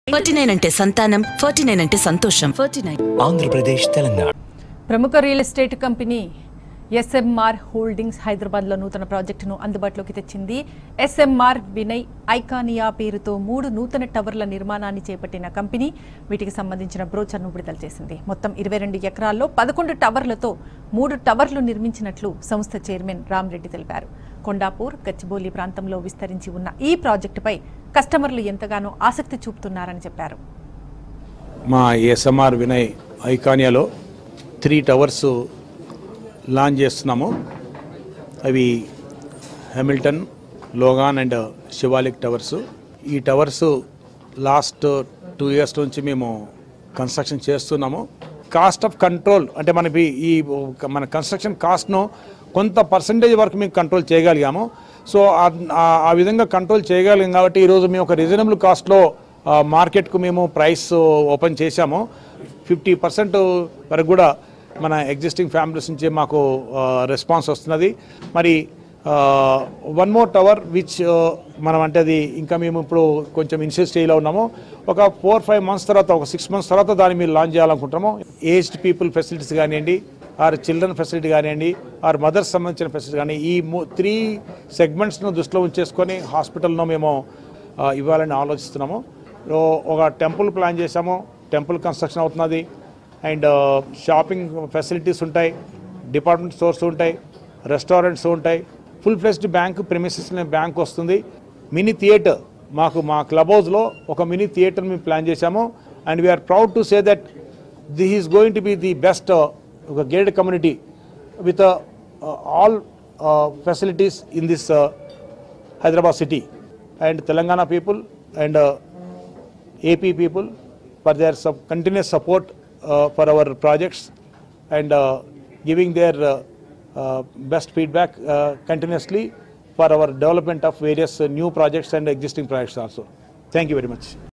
49 అంటే సంతానం, 49 అంటే సంతోషం. 49 ఆంధ్రప్రదేశ్ తెలంగాణ. ప్రముఖ real estate company SMR holdings హైదరాబాద్లో నూతన ప్రాజెక్టును అందుబాటులోకి తెచ్చింది. SMR వినయ్ ఐకానియా పేరుతో 3 నూతన టవర్ల నిర్మాణాన్ని చేపట్టిన కంపెనీ వీటికి సంబంధించిన బ్రోచర్ను విడుదల చేసింది. మొత్తం 22 ఎకరాల్లో 11 టవర్లతో 3 టవర్లు నిర్మించినట్లు సంస్థ చైర్మన్ రామ్రెడ్డి తెలిపారు. కొండాపూర్, గచ్చిబౌలి ప్రాంతంలో విస్తరించి ఉన్న ఈ ప్రాజెక్టుపై కస్టమర్లు ఎంతగానో ఆసక్తి చూపుతున్నారని చెప్పారు. మా SMR వినయ్ ఐకానియాలో 3 టవర్స్ లాంచ్ చేస్తున్నాము. అవి Hamilton, Logan and Shivalik towers. ఈ టవర్స్ లాస్ట్ 2 years నుంచి మేము కన్స్ట్రక్షన్ చేస్తున్నాము. కాస్ట్ ఆఫ్ కంట్రోల్ అంటే మనకి మన కన్స్ట్రక్షన్ కాస్ట్ను కొంత పర్సంటేజ్ వరకు మేము కంట్రోల్ చేయగలిగాము. సో ఆ విధంగా కంట్రోల్ చేయగలిగాం కాబట్టి ఈరోజు మేము ఒక రీజనబుల్ కాస్ట్లో మార్కెట్కు మేము ప్రైస్ ఓపెన్ చేశాము. 50% వరకు కూడా మన ఎగ్జిస్టింగ్ ఫ్యామిలీస్ నుంచి మాకు రెస్పాన్స్ వస్తున్నది. మరి 1 more టవర్ విచ్ మనం అంటే అది ఇంకా మేము ఇప్పుడు కొంచెం ఇనిషియల్ స్టేజ్లో ఉన్నాము. ఒక 4-5 months తర్వాత, ఒక 6 months తర్వాత దాన్ని మీరు లాంచ్ చేయాలనుకుంటాము. ఏజ్డ్ పీపుల్ ఫెసిలిటీస్ కానివ్వండి, ఆర్ చిల్డ్రన్ ఫెసిలిటీ కానివ్వండి, ఆర్ మదర్స్ సంబంధించిన ఫెసిలిటీ కానీ ఈ 3 segmentsను దృష్టిలో ఉంచేసుకొని హాస్పిటల్ను మేము ఇవ్వాలని ఆలోచిస్తున్నాము. ఒక టెంపుల్ ప్లాన్ చేసాము. టెంపుల్ కన్స్ట్రక్షన్ అవుతున్నది. అండ్ షాపింగ్ ఫెసిలిటీస్ ఉంటాయి, డిపార్ట్మెంట్ స్టోర్స్ ఉంటాయి, రెస్టారెంట్స్ ఉంటాయి, full fledged bank premises bank వస్తుంది. మినీ థియేటర్ మా క్లబ్ హౌస్లో ఒక మినీ థియేటర్ మేము ప్లాన్ చేశాము. And we are proud to say that this is going to be the best ఒక gated community with all facilities in this Hyderabad city. And Telangana people and AP people for their continuous support for our projects and giving their best feedback continuously for our development of various new projects and existing projects also. Thank you very much.